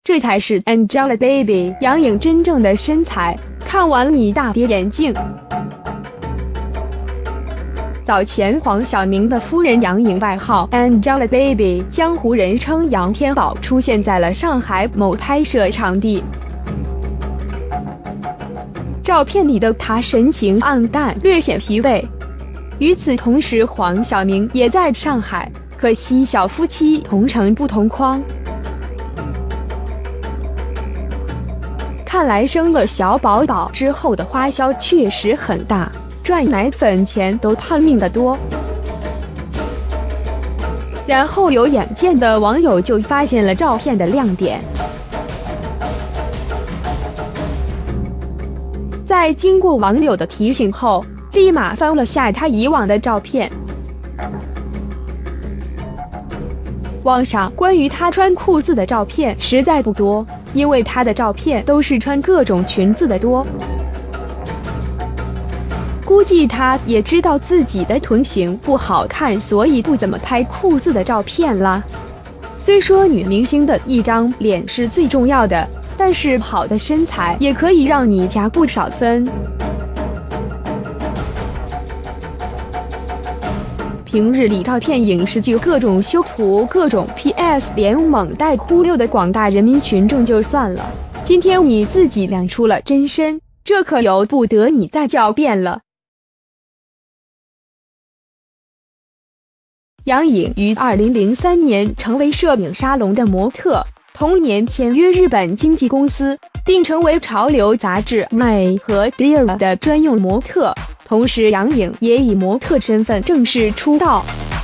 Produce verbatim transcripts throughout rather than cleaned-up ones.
这才是 Angelababy 杨颖真正的身材。看完你大跌眼镜。早前黄晓明的夫人杨颖，外号 Angelababy， 江湖人称杨天宝，出现在了上海某拍摄场地。照片里的她神情暗淡，略显疲惫。与此同时，黄晓明也在上海，可惜小夫妻同城不同框。看来生了小宝宝之后的花销确实很大，赚奶粉钱都盼命得多。然后有眼尖的网友就发现了照片的亮点，在经过网友的提醒后，立马翻了下他以往的照片。网上关于他穿裤子的照片实在不多，因为他的照片都是穿各种裙子的多。估计他也知道自己的臀型不好看，所以不怎么拍裤子的照片啦。虽说女明星的一张脸是最重要的，但是好的身材也可以让你加不少分。平日里照片、影视剧各种修图、各种 P S 连蒙带忽悠的广大人民群众就算了，今天你自己亮出了真身，这可由不得你再狡辩了。杨颖于二零零三年成为摄影沙龙的模特，同年签约日本经纪公司，并成为潮流杂志《美》和《Dear》的专用模特。同时，杨颖也以模特身份正式出道。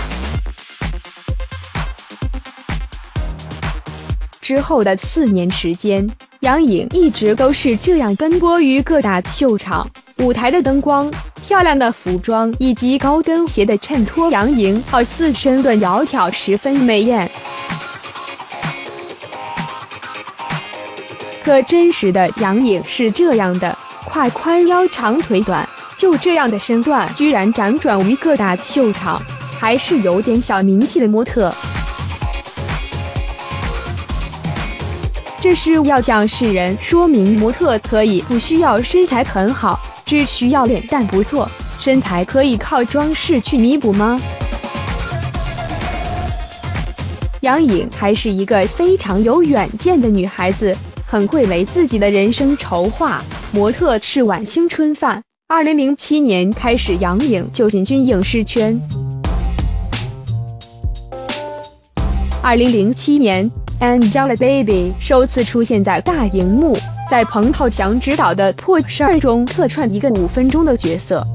之后的四年时间，杨颖一直都是这样奔波于各大秀场，舞台的灯光、漂亮的服装以及高跟鞋的衬托，杨颖好似身段窈窕，十分美艳。可真实的杨颖是这样的：胯宽腰长腿短。就这样的身段，居然辗转于各大秀场，还是有点小名气的模特。这是要向世人说明，模特可以不需要身材很好，只需要脸蛋不错，身材可以靠装饰去弥补吗？杨颖还是一个非常有远见的女孩子，很会为自己的人生筹划。模特是晚青春饭。二零零七年开始，杨颖就进军影视圈。二零零七年 ，Angelababy 首次出现在大荧幕，在彭浩翔执导的《破十二》中客串一个五分钟的角色。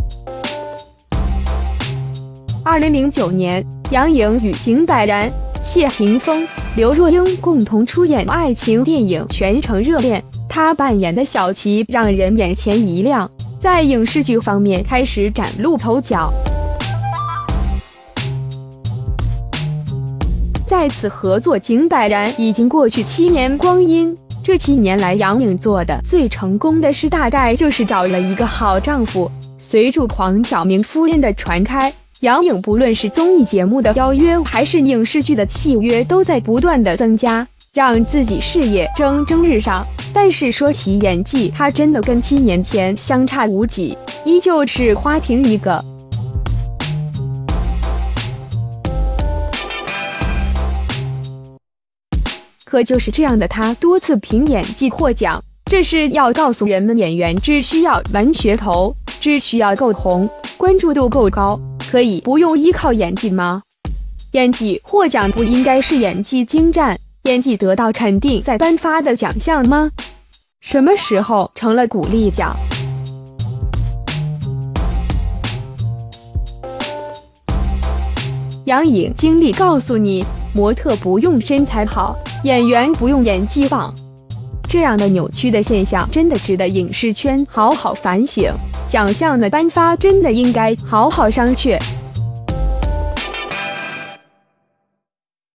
二零零九年，杨颖与景柏然、谢霆锋、刘若英共同出演爱情电影《全城热恋》，她扮演的小琪让人眼前一亮。在影视剧方面开始崭露头角。再次合作景柏然已经过去七年光阴，这七年来杨颖做的最成功的事大概就是找了一个好丈夫。随着黄晓明夫人的传开，杨颖不论是综艺节目的邀约还是影视剧的契约都在不断的增加，让自己事业蒸蒸日上。但是说起演技，她真的跟七年前相差无几，依旧是花瓶一个。可就是这样的她，多次凭演技获奖，这是要告诉人们，演员只需要玩噱头，只需要够红，关注度够高，可以不用依靠演技吗？演技获奖不应该是演技精湛，演技得到肯定再颁发的奖项吗？什么时候成了鼓励奖？杨颖经历告诉你，模特不用身材好，演员不用演技棒。这样的扭曲的现象真的值得影视圈好好反省，奖项的颁发真的应该好好商榷。